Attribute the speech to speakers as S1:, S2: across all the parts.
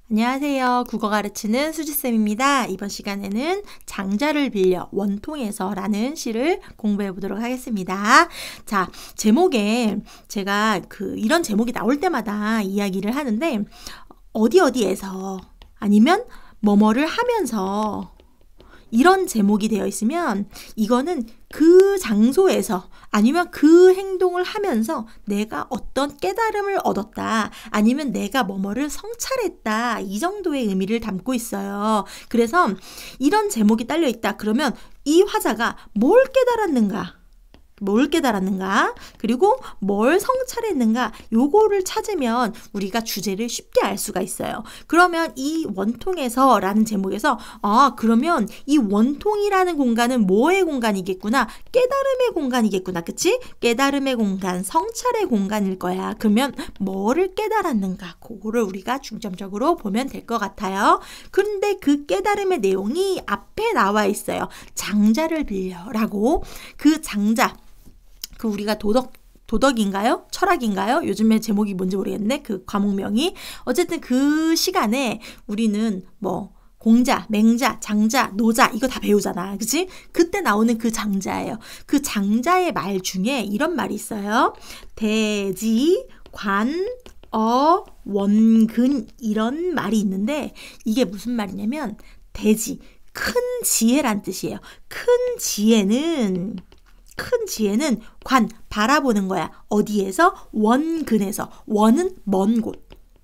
S1: 안녕하세요. 국어 가르치는 수지쌤입니다. 이번 시간에는 장자를 빌려 원통에서 라는 시를 공부해 보도록 하겠습니다. 자, 제목에 제가 이런 제목이 나올 때마다 이야기를 하는데 어디에서 아니면 뭐뭐를 하면서 이런 제목이 되어 있으면 이거는 그 장소에서 아니면 그 행동을 하면서 내가 어떤 깨달음을 얻었다 아니면 내가 뭐뭐를 성찰했다 이 정도의 의미를 담고 있어요. 그래서 이런 제목이 딸려 있다 그러면 이 화자가 뭘 깨달았는가 그리고 뭘 성찰했는가 요거를 찾으면 우리가 주제를 쉽게 알 수가 있어요. 그러면 이 원통에서 라는 제목에서 그러면 이 원통이라는 공간은 뭐의 공간이겠구나, 깨달음의 공간이겠구나, 그치? 깨달음의 공간, 성찰의 공간일 거야. 그러면 뭐를 깨달았는가 그거를 우리가 중점적으로 보면 될 것 같아요. 그런데 그 깨달음의 내용이 앞에 나와 있어요. 장자를 빌려라고. 그 장자 우리가 도덕인가요? 철학인가요? 요즘에 제목이 뭔지 모르겠네. 그 과목명이. 어쨌든 그 시간에 우리는 공자, 맹자, 장자, 노자 이거 다 배우잖아. 그치? 그때 나오는 그 장자예요. 그 장자의 말 중에 이런 말이 있어요. 대지, 관, 원근 이런 말이 있는데 이게 무슨 말이냐면 대지, 큰 지혜란 뜻이에요. 큰 지혜는 관, 바라보는 거야. 어디에서? 원근에서. 원은 먼 곳.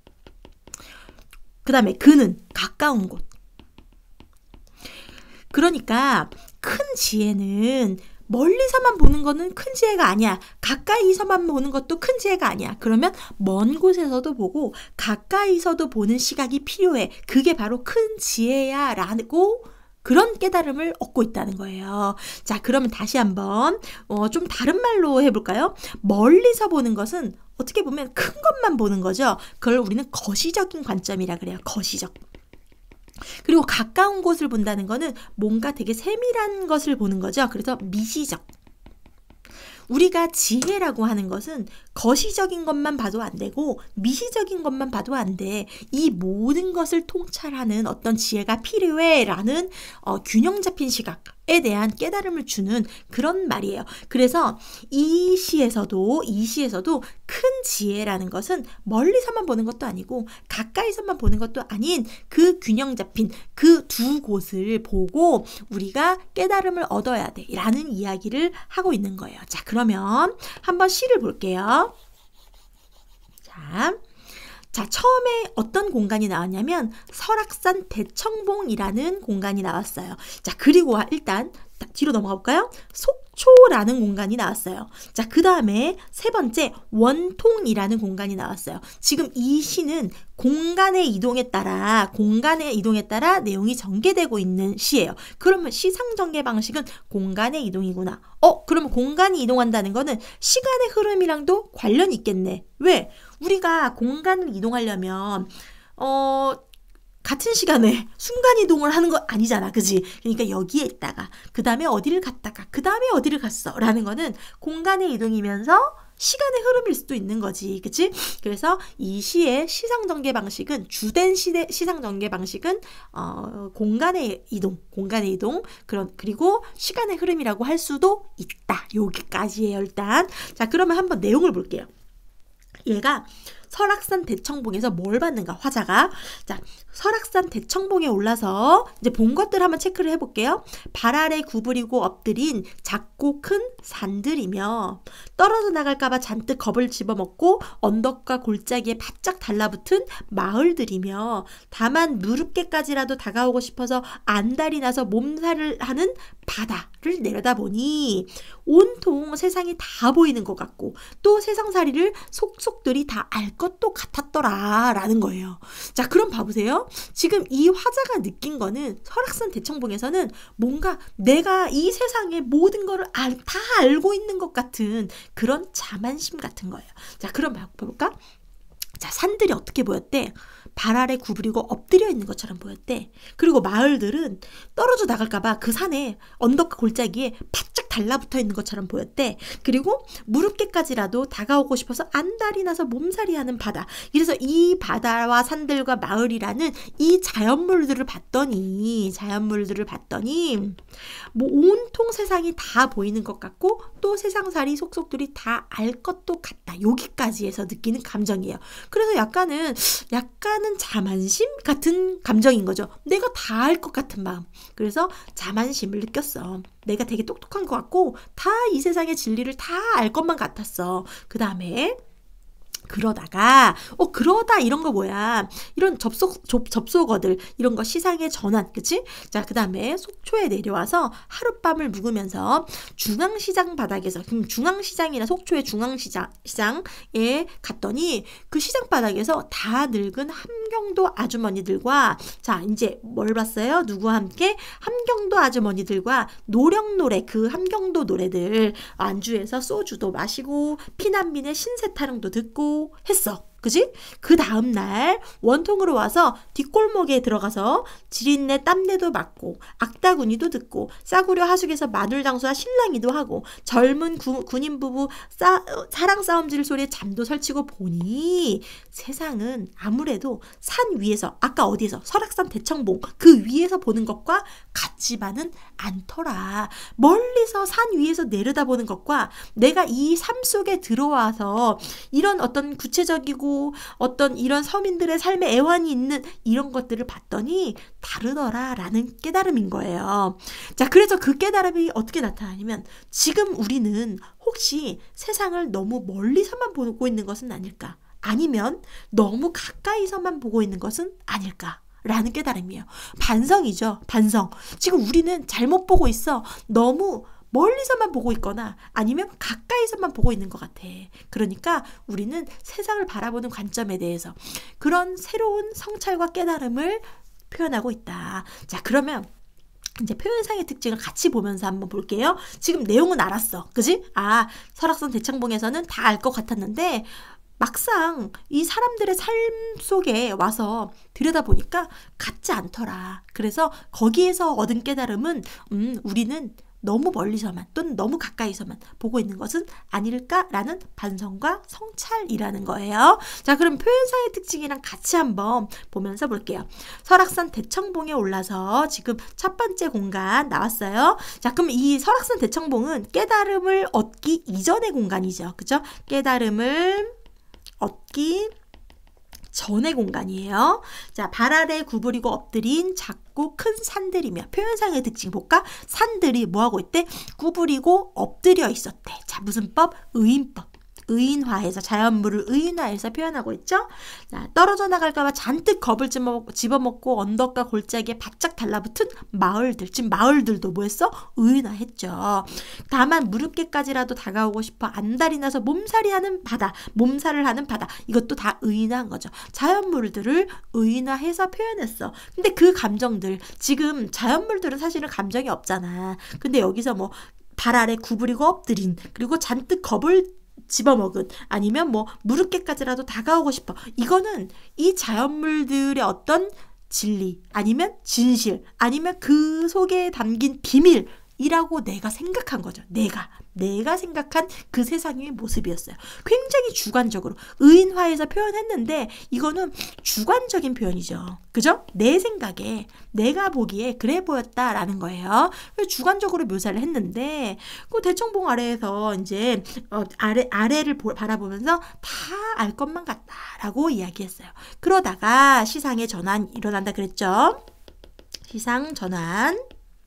S1: 그 다음에 근은 가까운 곳. 그러니까 큰 지혜는 멀리서만 보는 거는 큰 지혜가 아니야. 가까이서만 보는 것도 큰 지혜가 아니야. 그러면 먼 곳에서도 보고 가까이서도 보는 시각이 필요해. 그게 바로 큰 지혜야 라고 그런 깨달음을 얻고 있다는 거예요. 자, 그러면 다시 한번 좀 다른 말로 해볼까요? 멀리서 보는 것은 어떻게 보면 큰 것만 보는 거죠. 그걸 우리는 거시적인 관점이라 그래요. 거시적. 그리고 가까운 곳을 본다는 거는 뭔가 되게 세밀한 것을 보는 거죠. 그래서 미시적. 우리가 지혜라고 하는 것은 거시적인 것만 봐도 안 되고 미시적인 것만 봐도 안 돼. 이 모든 것을 통찰하는 어떤 지혜가 필요해 라는 균형 잡힌 시각에 대한 깨달음을 주는 그런 말이에요. 그래서 이 시에서도 큰 지혜라는 것은 멀리서만 보는 것도 아니고 가까이서만 보는 것도 아닌 그 균형 잡힌 그 두 곳을 보고 우리가 깨달음을 얻어야 돼 라는 이야기를 하고 있는 거예요. 자, 그러면 한번 시를 볼게요. 자, 처음에 어떤 공간이 나왔냐면 설악산 대청봉이라는 공간이 나왔어요. 자, 그리고 일단 뒤로 넘어가 볼까요? 속초라는 공간이 나왔어요. 자, 그 다음에 세 번째 원통이라는 공간이 나왔어요. 지금 이 시는 공간의 이동에 따라 내용이 전개되고 있는 시예요. 그러면 시상전개 방식은 공간의 이동이구나. 그러면 공간이 이동한다는 거는 시간의 흐름이랑도 관련이 있겠네. 왜? 우리가 공간을 이동하려면 같은 시간에 순간이동을 하는 거 아니잖아. 그지? 그러니까 여기에 있다가 그 다음에 어디를 갔다가 그 다음에 어디를 갔어 라는 거는 공간의 이동이면서 시간의 흐름일 수도 있는 거지. 그치? 그래서 이 시의 시상전개 방식은 주된 시상전개 방식은 공간의 이동 그리고 시간의 흐름이라고 할 수도 있다. 여기까지예요. 일단 자, 그러면 한번 내용을 볼게요. 얘가 설악산 대청봉에서 뭘 봤는가 화자가. 자, 설악산 대청봉에 올라서 이제 본 것들 한번 체크를 해볼게요. 발 아래 구부리고 엎드린 작고 큰 산들이며 떨어져 나갈까봐 잔뜩 겁을 집어먹고 언덕과 골짜기에 바짝 달라붙은 마을들이며 다만 무릎께까지라도 다가오고 싶어서 안달이 나서 몸살을 하는 바다를 내려다보니 온통 세상이 다 보이는 것 같고 또 세상살이를 속속들이 다 알 것도 같았더라 라는 거예요. 자, 그럼 봐보세요. 지금 이 화자가 느낀 거는 설악산 대청봉에서는 뭔가 내가 이 세상의 모든 거를 다 알고 있는 것 같은 그런 자만심 같은 거예요. 자, 그럼 봐볼까? 자, 산들이 어떻게 보였대? 발 아래 구부리고 엎드려 있는 것처럼 보였대. 그리고 마을들은 떨어져 나갈까봐 그 산에 언덕과 골짜기에 바짝 달라붙어 있는 것처럼 보였대. 그리고 무릎께까지라도 다가오고 싶어서 안달이 나서 몸살이하는 바다. 그래서 이 바다와 산들과 마을이라는 이 자연물들을 봤더니 뭐 온통 세상이 다 보이는 것 같고 또 세상살이 속속들이 다 알 것도 같다. 여기까지 해서 느끼는 감정이에요. 그래서 약간은 자만심 같은 감정인 거죠. 내가 다 알 것 같은 마음. 그래서 자만심을 느꼈어. 내가 되게 똑똑한 것 같고 다 이 세상의 진리를 다 알 것만 같았어. 그 다음에 그러다 이런 거 뭐야, 이런 접속어들 이런 거 시상의 전환, 그치? 자, 그 다음에 속초에 내려와서 하룻밤을 묵으면서 중앙시장 바닥에서, 중앙시장이나 속초의 중앙시장에 갔더니 그 시장 바닥에서 다 늙은 함경도 아주머니들과, 자 이제 뭘 봤어요? 누구와 함께? 함경도 아주머니들과 노령노래, 그 함경도 노래들 안주해서 소주도 마시고 피난민의 신세타령도 듣고 했어. 그지? 그 다음날 원통으로 와서 뒷골목에 들어가서 지린내 땀내도 맡고 악다구니도 듣고 싸구려 하숙에서 마눌장수와 신랑이도 하고 젊은 군인 부부 사랑 싸움질 소리에 잠도 설치고 보니 세상은 아무래도 산 위에서, 아까 어디에서 설악산 대청봉 그 위에서 보는 것과 같지만은 않더라. 멀리서 산 위에서 내려다보는 것과 내가 이 삶 속에 들어와서 이런 어떤 구체적이고 어떤 이런 서민들의 삶의 애환이 있는 이런 것들을 봤더니 다르더라라는 깨달음인 거예요. 자, 그래서 그 깨달음이 어떻게 나타나냐면 지금 우리는 혹시 세상을 너무 멀리서만 보고 있는 것은 아닐까? 아니면 너무 가까이서만 보고 있는 것은 아닐까? 라는 깨달음이에요. 반성이죠. 반성. 지금 우리는 잘못 보고 있어. 너무 멀리서만 보고 있거나 아니면 가까이서만 보고 있는 것 같아. 그러니까 우리는 세상을 바라보는 관점에 대해서 그런 새로운 성찰과 깨달음을 표현하고 있다. 자, 그러면 이제 표현상의 특징을 같이 보면서 한번 볼게요. 지금 내용은 알았어. 그지? 아, 설악산 대청봉에서는 다 알 것 같았는데 막상 이 사람들의 삶 속에 와서 들여다보니까 같지 않더라. 그래서 거기에서 얻은 깨달음은 우리는 너무 멀리서만 또는 너무 가까이서만 보고 있는 것은 아닐까라는 반성과 성찰이라는 거예요. 자, 그럼 표현상의 특징이랑 같이 한번 보면서 볼게요. 설악산 대청봉에 올라서 지금 첫 번째 공간 나왔어요. 자, 그럼 이 설악산 대청봉은 깨달음을 얻기 이전의 공간이죠. 그죠? 깨달음을 얻기 전의 공간이에요. 자, 발 아래 구부리고 엎드린 작고 큰 산들이며 표현상의 특징 볼까? 산들이 뭐하고 있대? 구부리고 엎드려 있었대. 자, 무슨 법? 의인법. 의인화해서 자연물을 의인화해서 표현하고 있죠. 자, 떨어져 나갈까봐 잔뜩 겁을 집어먹고 언덕과 골짜기에 바짝 달라붙은 마을들. 지금 마을들도 뭐했어? 의인화했죠. 다만 무릎께까지라도 다가오고 싶어 안달이 나서 몸살을 하는 바다. 이것도 다 의인화한 거죠. 자연물들을 의인화해서 표현했어. 근데 그 감정들, 지금 자연물들은 사실은 감정이 없잖아. 근데 여기서 뭐 발 아래 구부리고 엎드린, 그리고 잔뜩 겁을 집어먹은, 아니면 뭐 무릎께까지라도 다가오고 싶어. 이거는 이 자연물들의 어떤 진리, 아니면 진실, 아니면 그 속에 담긴 비밀이라고 내가 생각한 거죠. 내가 생각한 그 세상의 모습이었어요. 굉장히 주관적으로 의인화해서 표현했는데 이거는 주관적인 표현이죠. 그죠? 내 생각에, 내가 보기에 그래 보였다라는 거예요. 주관적으로 묘사를 했는데 그 대청봉 아래에서 이제 아래를 바라보면서 다 알 것만 같다라고 이야기했어요. 그러다가 시상의 전환 일어난다 그랬죠. 시상 전환.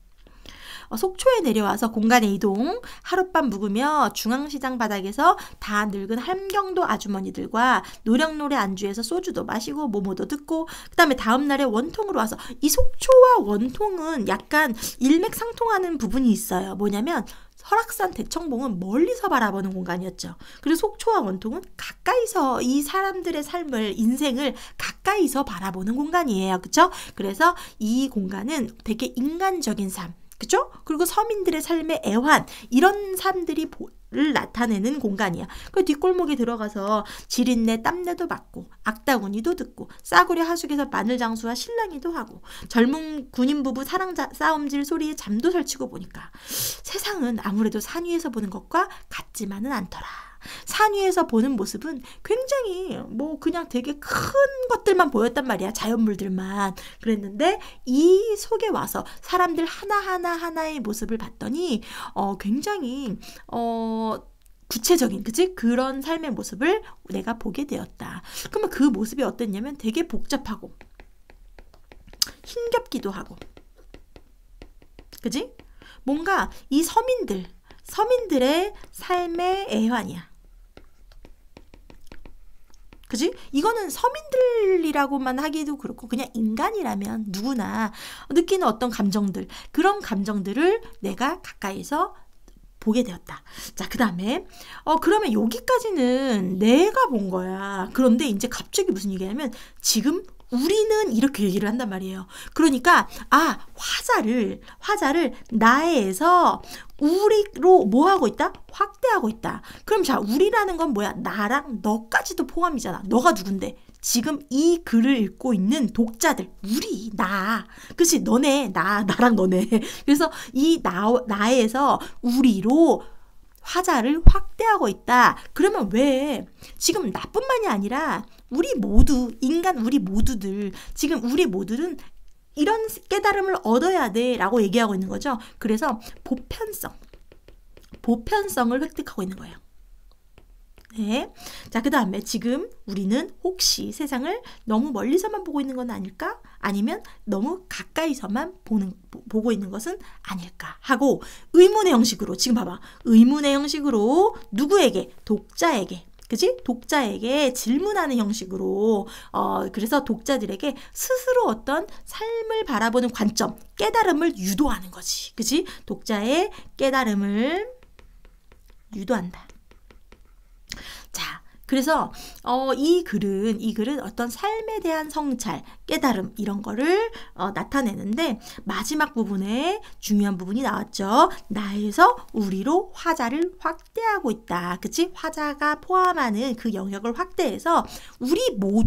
S1: 속초에 내려와서 공간의 이동, 하룻밤 묵으며 중앙시장 바닥에서 다 늙은 함경도 아주머니들과 노령노래 안주해서 소주도 마시고 모모도 듣고, 그 다음에 다음날에 원통으로 와서, 이 속초와 원통은 약간 일맥상통하는 부분이 있어요. 뭐냐면 설악산 대청봉은 멀리서 바라보는 공간이었죠. 그리고 속초와 원통은 가까이서 이 사람들의 삶을, 인생을 가까이서 바라보는 공간이에요. 그쵸? 그래서 이 공간은 되게 인간적인 삶, 그죠? 그리고 서민들의 삶의 애환, 이런 삶들이 를 나타내는 공간이야. 그 뒷골목에 들어가서 지린내 땀내도 맡고 악다구니도 듣고 싸구려 하숙에서 마늘장수와 실랑이도 하고 젊은 군인 부부 사랑 싸움질 소리에 잠도 설치고 보니까 세상은 아무래도 산 위에서 보는 것과 같지만은 않더라. 산 위에서 보는 모습은 굉장히 뭐 그냥 되게 큰 것들만 보였단 말이야. 자연물들만. 그랬는데 이 속에 와서 사람들 하나하나의 모습을 봤더니 굉장히 구체적인, 그치? 그런 삶의 모습을 내가 보게 되었다. 그러면 그 모습이 어땠냐면 되게 복잡하고 힘겹기도 하고, 그치? 뭔가 이 서민들의 삶의 애환이야. 그지? 이거는 서민들이라고만 하기도 그렇고 그냥 인간이라면 누구나 느끼는 어떤 감정들, 그런 감정들을 내가 가까이서 보게 되었다. 자, 그 다음에 그러면 여기까지는 내가 본 거야. 그런데 이제 갑자기 무슨 얘기냐면 지금 우리는 이렇게 얘기를 한단 말이에요. 그러니까 화자를 나에서 우리로 뭐 하고 있다? 확대하고 있다. 그럼 자, 우리라는 건 뭐야? 나랑 너까지도 포함이잖아. 너가 누군데? 지금 이 글을 읽고 있는 독자들, 우리, 나, 그치? 너네, 나랑 너네. 그래서 이 나에서 우리로 화자를 확대하고 있다. 그러면 왜 지금 나뿐만이 아니라 우리 모두, 우리 모두들, 지금 우리 모두는 이런 깨달음을 얻어야 돼 라고 얘기하고 있는 거죠. 그래서 보편성을 획득하고 있는 거예요. 네. 자, 그 다음에 지금 우리는 혹시 세상을 너무 멀리서만 보고 있는 건 아닐까? 아니면 너무 가까이서만 보고 있는 것은 아닐까? 하고 의문의 형식으로, 지금 봐봐. 의문의 형식으로 누구에게? 독자에게. 그치? 독자에게 질문하는 형식으로 그래서 독자들에게 스스로 어떤 삶을 바라보는 관점, 깨달음을 유도하는 거지. 그치? 독자의 깨달음을 유도한다. 자, 그래서 이 글은 어떤 삶에 대한 성찰, 깨달음 이런 거를 나타내는데 마지막 부분에 중요한 부분이 나왔죠. 나에서 우리로 화자를 확대하고 있다. 그치? 화자가 포함하는 그 영역을 확대해서 우리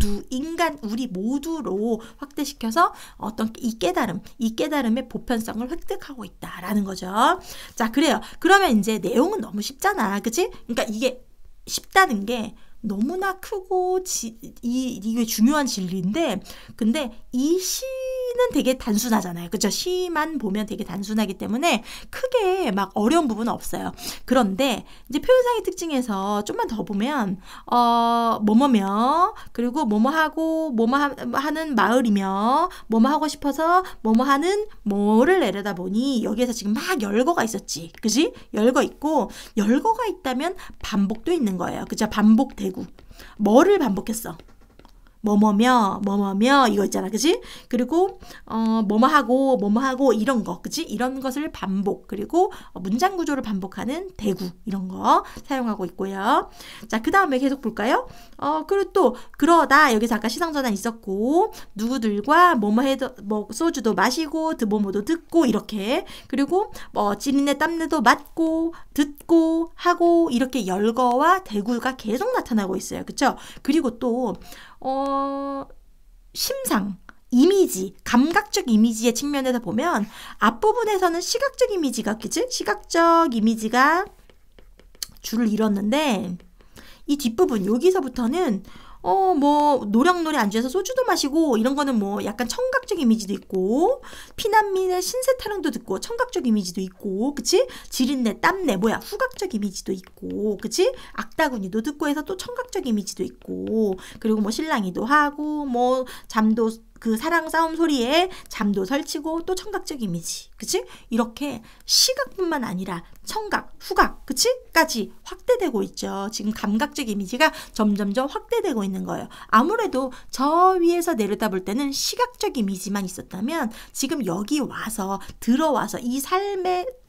S1: 모두로 확대시켜서 어떤 이 깨달음의 보편성을 획득하고 있다라는 거죠. 자, 그래요. 그러면 이제 내용은 너무 쉽잖아. 그치? 그러니까 이게 쉽다는 게 너무나 크고 이게 중요한 진리인데, 근데 이 시는 되게 단순하잖아요. 그죠? 시만 보면 되게 단순하기 때문에 크게 막 어려운 부분은 없어요. 그런데 이제 표현상의 특징에서 좀만 더 보면 뭐뭐며, 그리고 뭐뭐하고 뭐뭐하는 마을이며, 뭐뭐하고 싶어서 뭐뭐하는 뭐를 내려다 보니 여기에서 지금 막 열거가 있었지. 그지? 열거 있고, 열거가 있다면 반복도 있는 거예요. 그죠? 반복되고. 뭐를 반복했어? 뭐뭐며 이거 있잖아. 그치? 그리고 뭐뭐하고 이런 거. 그치? 이런 것을 반복, 그리고 문장 구조를 반복하는 대구 이런 거 사용하고 있고요. 자, 그 다음에 계속 볼까요? 그리고 또 그러다 여기서 아까 시상전환 있었고, 누구들과 소주도 마시고 뭐뭐도 듣고 이렇게, 그리고 지린내 땀내도 맡고 듣고 하고, 이렇게 열거와 대구가 계속 나타나고 있어요. 그쵸? 그리고 또 심상, 이미지, 감각적 이미지의 측면에서 보면 앞부분에서는 시각적 이미지가, 그치? 시각적 이미지가 줄을 이뤘는데, 이 뒷부분 여기서부터는 노량노래 안주해서 소주도 마시고 이런 거는 뭐 약간 청각적 이미지도 있고, 피난민의 신세 타령도 듣고 청각적 이미지도 있고, 그치? 지린내 땀내 후각적 이미지도 있고, 그치? 악다구니도 듣고 해서 또 청각적 이미지도 있고, 그리고 뭐 실랑이도 하고, 뭐 잠도, 그 사랑 싸움 소리에 잠도 설치고, 또 청각적 이미지, 그치? 이렇게 시각뿐만 아니라 청각, 후각, 그치? 까지 확대되고 있죠. 지금 감각적 이미지가 점점점 확대되고 있는 거예요. 아무래도 저 위에서 내려다볼 때는 시각적 이미지만 있었다면 지금 여기 와서 들어와서 이 삶의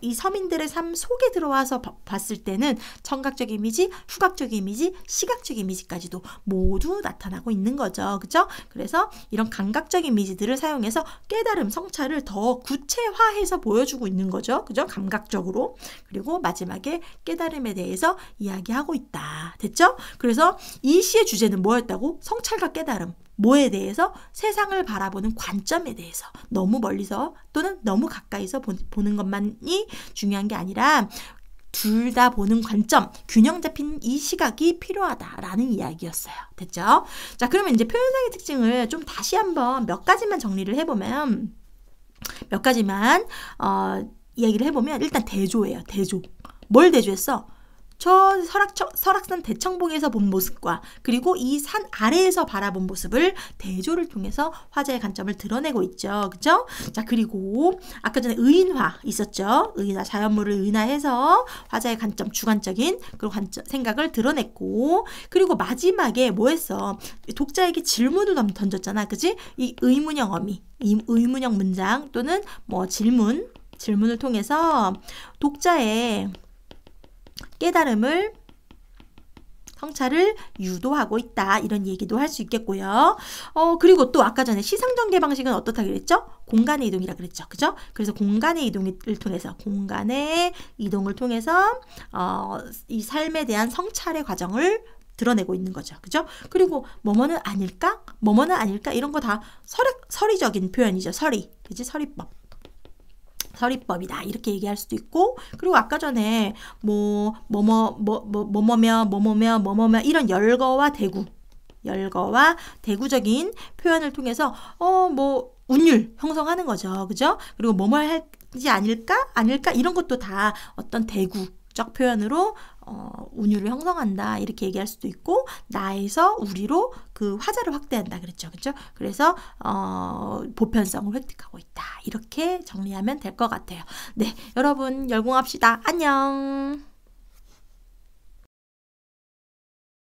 S1: 이 서민들의 삶 속에 들어와서 봤을 때는 청각적 이미지, 후각적 이미지, 시각적 이미지까지도 모두 나타나고 있는 거죠. 그죠? 그래서 이런 감각적 이미지들을 사용해서 깨달음, 성찰을 더 구체화해서 보여주고 있는 거죠. 그죠? 감각적으로. 그리고 마지막에 깨달음에 대해서 이야기하고 있다. 됐죠? 그래서 이 시의 주제는 뭐였다고? 성찰과 깨달음. 뭐에 대해서? 세상을 바라보는 관점에 대해서. 너무 멀리서 또는 너무 가까이서 보는 것만이 중요한 게 아니라 둘 다 보는 관점, 균형 잡힌 이 시각이 필요하다라는 이야기였어요. 됐죠? 자, 그러면 이제 표현상의 특징을 좀 다시 한번 몇 가지만 정리를 해보면, 몇 가지만 이야기를 해보면, 일단 대조예요. 대조. 뭘 대조했어? 저 설악산 대청봉에서 본 모습과 그리고 이 산 아래에서 바라본 모습을 대조를 통해서 화자의 관점을 드러내고 있죠. 그죠? 자, 그리고 아까 전에 의인화 있었죠. 의인화, 자연물을 의인화해서 화자의 관점, 주관적인 그 생각을 드러냈고, 그리고 마지막에 뭐 했어? 독자에게 질문을 던졌잖아. 그지? 이 의문형 어미, 이 의문형 문장 또는 뭐 질문을 통해서 독자의 깨달음을, 성찰을 유도하고 있다. 이런 얘기도 할 수 있겠고요. 그리고 또 아까 전에 시상전개 방식은 어떻다 그랬죠? 공간의 이동이라 그랬죠. 그죠? 그래서 공간의 이동을 통해서 이 삶에 대한 성찰의 과정을 드러내고 있는 거죠. 그죠? 그리고 뭐뭐는 아닐까? 이런 거 다 서리적인 표현이죠. 서리. 그지? 서리법이다. 이렇게 얘기할 수도 있고, 그리고 아까 전에 뭐뭐며 이런 열거와 대구적인 표현을 통해서 운율 형성하는 거죠. 그죠? 그리고 뭐뭐 하지 아닐까 이런 것도 다 어떤 대구적 표현으로 운율을 형성한다. 이렇게 얘기할 수도 있고, 나에서 우리로 그 화자를 확대한다. 그랬죠. 그죠? 그래서 보편성을 획득하고 있다. 이렇게 정리하면 될 것 같아요. 네, 여러분 열공합시다. 안녕.